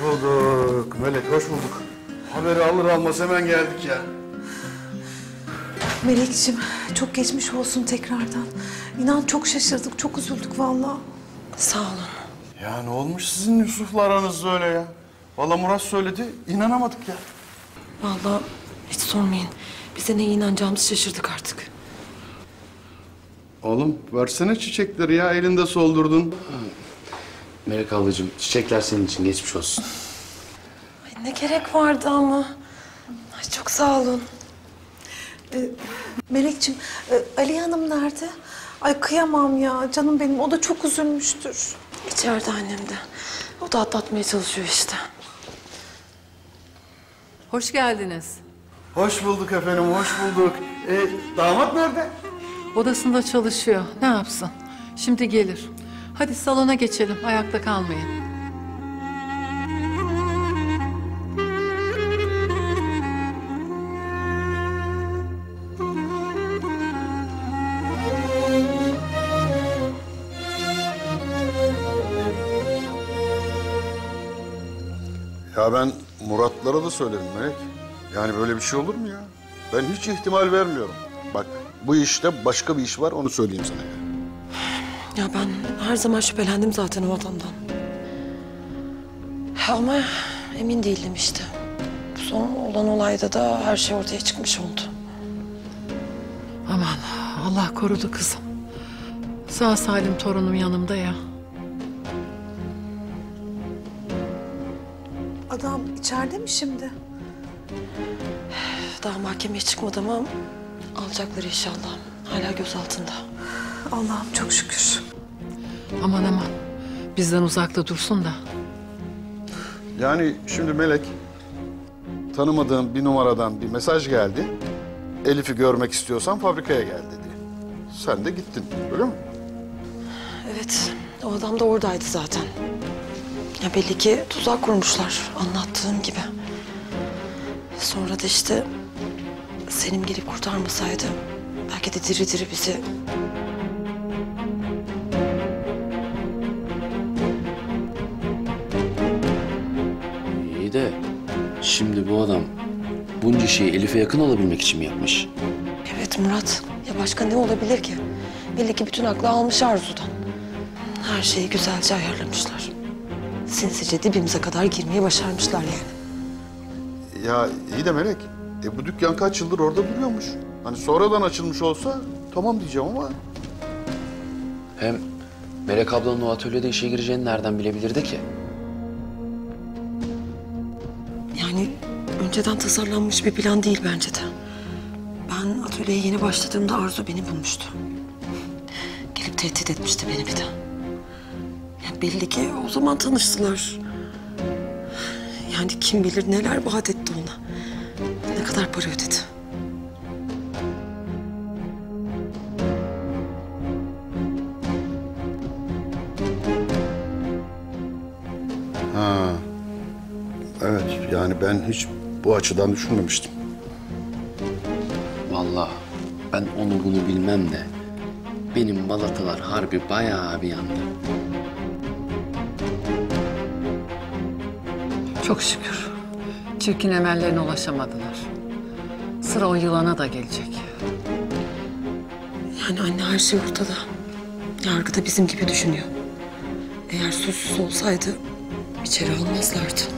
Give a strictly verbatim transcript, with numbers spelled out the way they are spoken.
bulduk. Melek, hoş bulduk. Haberi alır almaz hemen geldik ya. Melekciğim, çok geçmiş olsun tekrardan. İnan çok şaşırdık, çok üzüldük vallahi. Sağ olun. Ya ne olmuş sizin Yusuf'la aranızda öyle ya? Vallahi Murat söyledi, inanamadık ya. Vallahi hiç sormayın. Bize neye inanacağımızı şaşırdık artık. Oğlum versene çiçekleri ya, elinde soldurdun. Melek ablacığım, çiçekler senin için, geçmiş olsun. Ay ne gerek vardı ama. Ay çok sağ olun. Ee, Melekciğim, e, Ali Hanım nerede? Ay kıyamam ya, canım benim. O da çok üzülmüştür. İçeride annem de. O da atlatmaya çalışıyor işte. Hoş geldiniz. Hoş bulduk efendim, hoş bulduk. Ee, damat nerede? Odasında çalışıyor. Ne yapsın? Şimdi gelir. Hadi salona geçelim. Ayakta kalmayın. Ya ben Muratlara da söyledim Melek. Yani böyle bir şey olur mu ya? Ben hiç ihtimal vermiyorum. Bak bu işte başka bir iş var, onu söyleyeyim sana ya. Ya ben her zaman şüphelendim zaten o adamdan. Ama emin değildim işte. Bu son olan olayda da her şey ortaya çıkmış oldu. Aman Allah korudu kızım. Sağ salim torunum yanımda ya. Adam içeride mi şimdi? Daha mahkemeye çıkmadı ama alacaklar inşallah. Hala gözaltında. Allah'ım çok şükür. Aman aman. Bizden uzakta dursun da. Yani şimdi Melek, tanımadığım bir numaradan bir mesaj geldi. Elif'i görmek istiyorsan fabrikaya gel dedi. Sen de gittin, öyle mi? Evet, o adam da oradaydı zaten. Ya belli ki tuzak kurmuşlar anlattığım gibi. Sonra da işte Selim gelip kurtarmasaydı belki de diri diri bizi... İyi de şimdi bu adam bunca şeyi Elif'e yakın olabilmek için mi yapmış? Evet Murat, ya başka ne olabilir ki? Belli ki bütün aklı almış Arzu'dan. Her şeyi güzelce ayarlamışlar. Sinsice dibimize kadar girmeyi başarmışlar yani. Ya iyi de Melek, e bu dükkan kaç yıldır orada duruyormuş. Hani sonradan açılmış olsa tamam diyeceğim ama... Hem Melek ablanın o atölyede işe gireceğini nereden bilebilirdi ki? Yani önceden tasarlanmış bir plan değil bence de. Ben atölyeye yeni başladığımda Arzu beni bulmuştu. Gelip tehdit etmişti beni bir de. Ya belli ki o zaman tanıştılar. Yani kim bilir neler vaat etti ona. Ne kadar para ödedi. Ha. Evet, yani ben hiç bu açıdan düşünmemiştim. Vallahi ben onu bunu bilmem de benim balatalar harbi bayağı bir yandı. Çok şükür. Çirkin emellerine ulaşamadılar. Sıra o yılana da gelecek. Yani anne her şey ortada. Yargı da bizim gibi düşünüyor. Eğer suçsuz olsaydı içeri almazlardı.